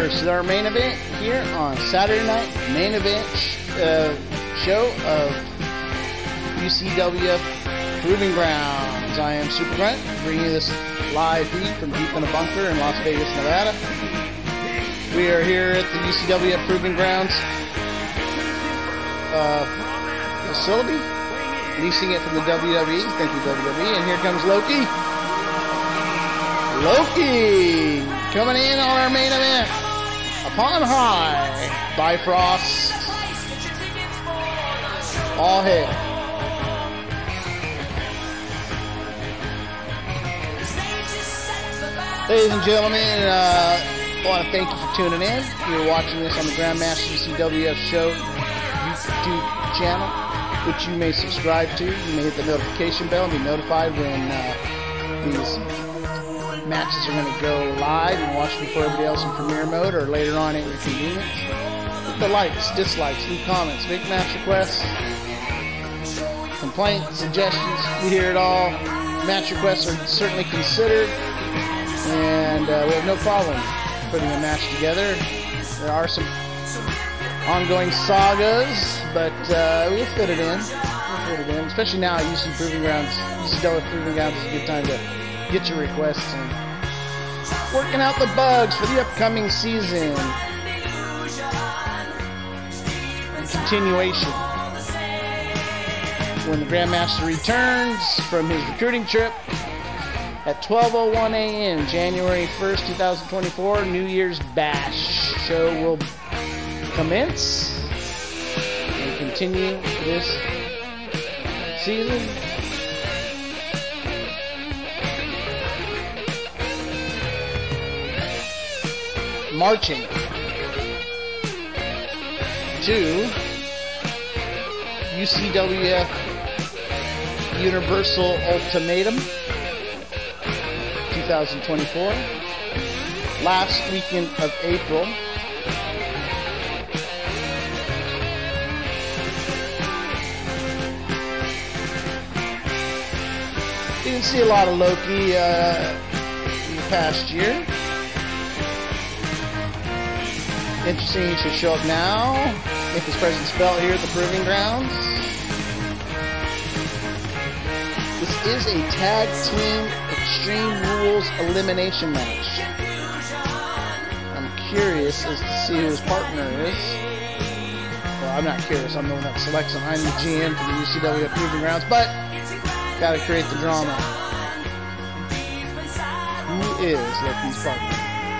This is our main event here on Saturday night. Main event show of UCWF Proving Grounds. I am Super Grunt, bringing you this live feed from deep in a bunker in Las Vegas, Nevada. We are here at the UCWF Proving Grounds facility, leasing it from the WWE. Thank you, WWE. And here comes Loki. Loki coming in on our main event. Upon high, Bifrost. All hail. Ladies and gentlemen, I want to thank you for tuning in. You're watching this on the Grandmaster UCWF Show YouTube channel, which you may subscribe to. You may hit the notification bell and be notified when these matches are going to go live and watch before everybody else in premiere mode or later on at your convenience. Hit the likes, dislikes, leave comments, make match requests, complaints, suggestions. We hear it all. Match requests are certainly considered, and we have no problem putting a match together. There are some ongoing sagas, but we'll fit it in. Especially now at UCWF Proving Grounds. UCWF Proving Grounds is a good time to get your requests and working out the bugs for the upcoming season. Continuation. When the Grandmaster returns from his recruiting trip at 12:01 a.m. January 1st, 2024, New Year's Bash show will commence and continue this season. Marching to UCWF Universal Ultimatum 2024, last weekend of April. Didn't see a lot of Loki in the past year. Interesting, he should show up now. Make his presence felt here at the Proving Grounds. This is a tag team Extreme Rules elimination match. I'm curious as to see who his partner is. Well, I'm not curious. I'm the one that selects him. I'm the GM for the UCWF Proving Grounds, but gotta create the drama. Who is Loki's partner?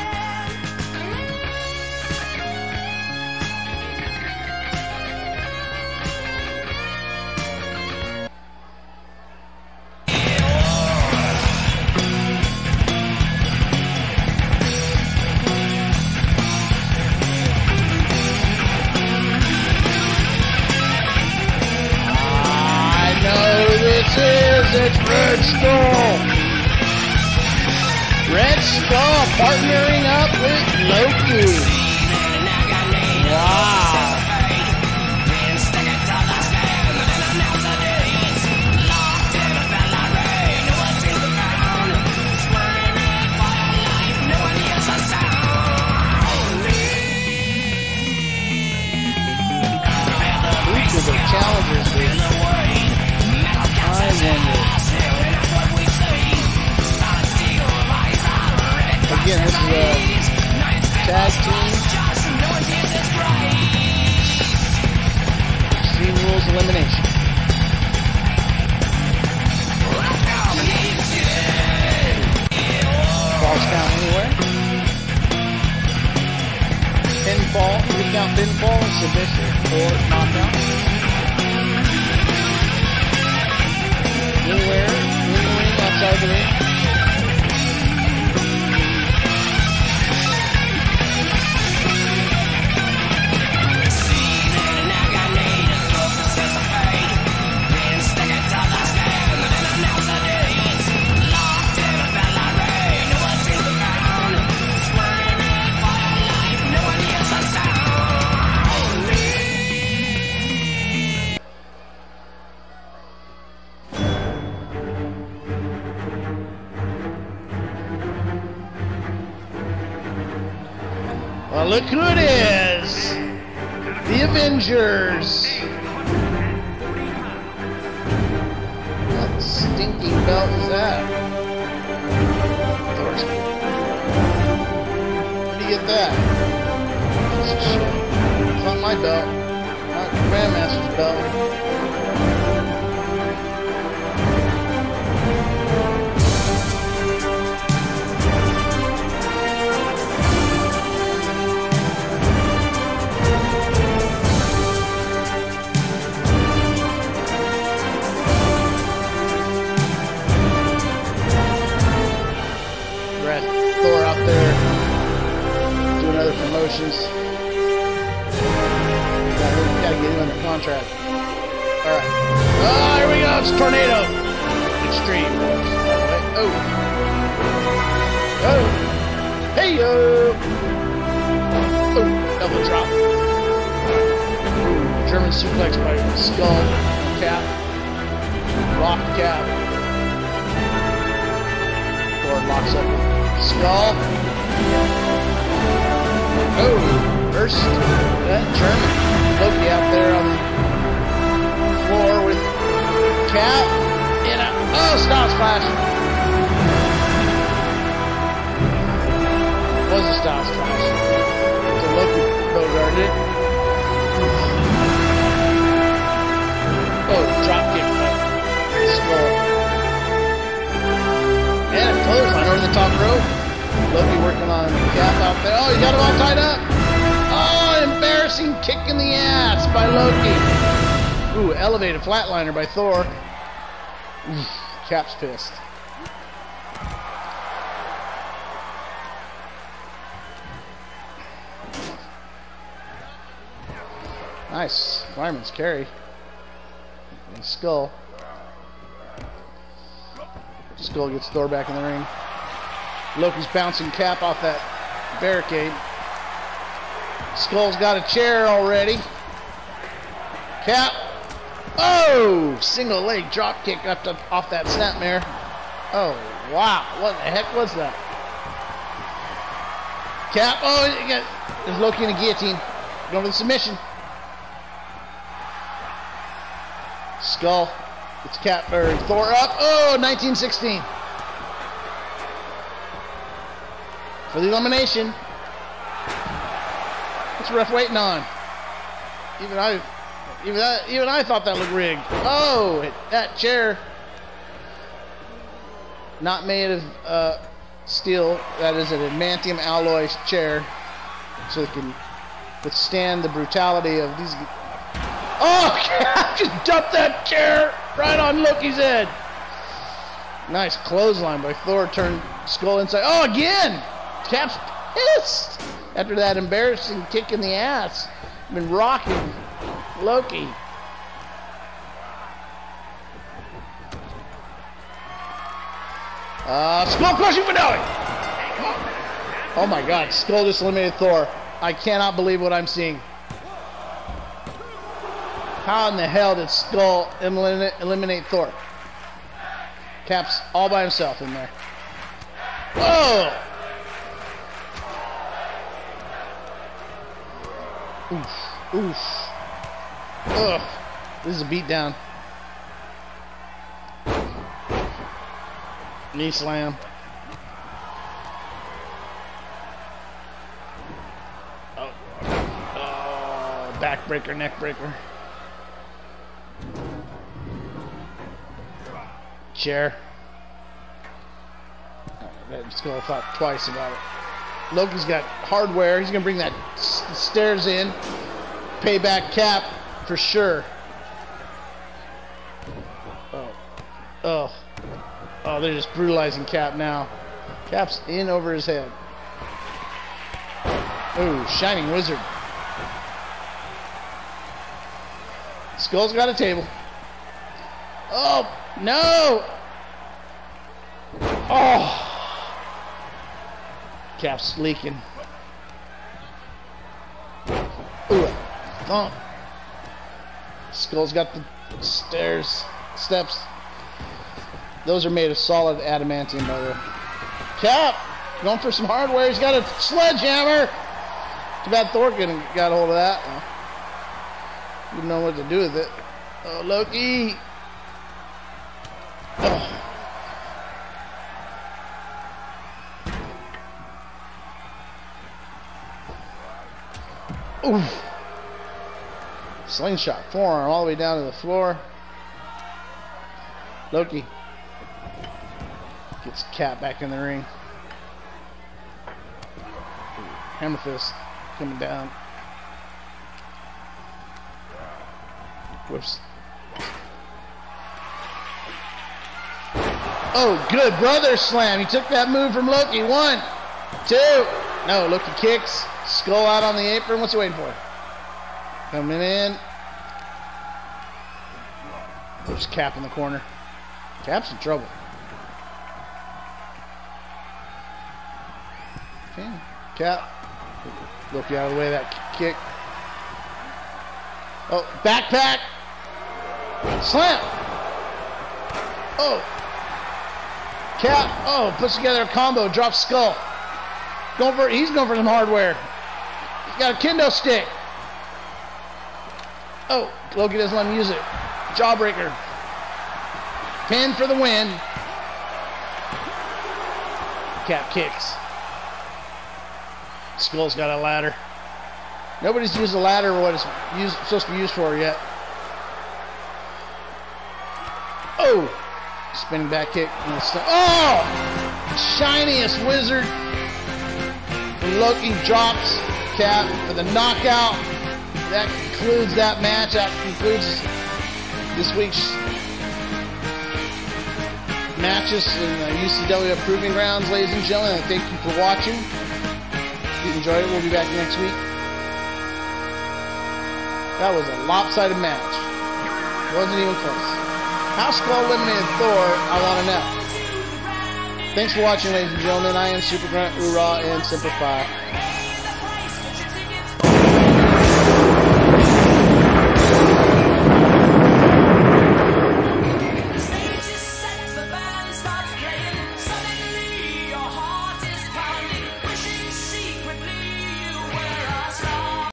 It's Red Skull. Red Skull partnering up with Loki. Wow. Each of the challengers here. I wonder. Again, this is a tag team Extreme Rules elimination. Falls count anywhere. Pinfall, 3-count pinfall, submission, or knockout. Anywhere, in the ring, outside the ring. Well, look who it is! The Avengers! What stinking belt is that? Where'd you get that? Piece of shit. It's not my belt. Not Grandmaster's belt. Thor out there doing other promotions. Gotta get him under contract. Alright. Oh, here we go. It's Tornado. Extreme. Oh. Oh. Hey yo. Oh. Double drop. German suplex by Skull. Cap. Rock cap. Thor locks up. Skull. Oh, first that German Loki out there on the floor with Cap in a style splash. It was a style splash. So Loki bogarted it. Oh, drop kick by Skull. And a clothesline over the top rope. Loki working on Cap out there. Oh, you got him all tied up. Oh, embarrassing kick in the ass by Loki. Ooh, elevated flatliner by Thor. Cap's pissed. Nice. Fireman's carry. And Skull. Skull gets Thor back in the ring. Loki's bouncing Cap off that barricade. Skull's got a chair already. Cap. Oh! Single leg drop kick off that snapmare. Oh, wow. What the heck was that? Cap. Oh, there's Loki in a guillotine. Going for the submission. Skull. It's Cap or Thor up. Oh, 1916. For the elimination. What's the ref waiting on? Even I thought that looked rigged. Oh, that chair. Not made of steel. That is an adamantium alloy chair, so it can withstand the brutality of these. Oh, Cap just dumped that chair right on Loki's head. Nice clothesline by Thor. Turned Skull inside. Oh, again! Cap's pissed after that embarrassing kick in the ass. Been rocking Loki. Skull crushing finale. Oh my God! Skull just eliminated Thor. I cannot believe what I'm seeing. How in the hell did Skull eliminate Thor? Cap's all by himself in there. Whoa! Oof. Oof. Ugh. This is a beatdown. Knee slam. Oh. Oh. Backbreaker, neckbreaker. Chair. That Skull thought twice about it. Loki's got hardware. He's going to bring that stairs in. Payback Cap for sure. Oh. Oh. Oh, they're just brutalizing Cap now. Cap's in over his head. Ooh, Shining Wizard. Skull's got a table. Oh, no! Oh! Cap's leaking. Ooh, thump. Skull's got the steps. Those are made of solid adamantium, by the way. Cap, going for some hardware. He's got a sledgehammer. Too bad Thor got a hold of that. Didn't know what to do with it. Oh, Loki. Oh. Oof. Slingshot forearm all the way down to the floor. Loki gets Cap back in the ring. Hammer fist coming down. Whoops. Oh, good brother slam. He took that move from Loki. 1, 2. No, Loki kicks. Skull out on the apron. What's he waiting for? Coming in. There's Cap in the corner. Cap's in trouble. Okay. Cap. Loki out of the way of that kick. Oh, backpack. Slam. Oh. Cap. Oh, puts together a combo. Drops Skull. He's going for some hardware. He's got a kendo stick. Oh, Loki doesn't let him use it. Jawbreaker. Pin for the win. Cap kicks. Skull's got a ladder. Nobody's used the ladder or what it's supposed to be used for yet. Oh! Spinning back kick. Oh! Shiniest wizard. And Loki drops Cap for the knockout. That concludes that match. That concludes this week's matches in the UCW Proving Grounds, ladies and gentlemen. Thank you for watching. If you enjoyed it, we'll be back next week. That was a lopsided match. Wasn't even close. How Skull eliminated Thor, I want to know. Thanks for watching, ladies and gentlemen. I am Super Grunt, Oorah, and Simplify.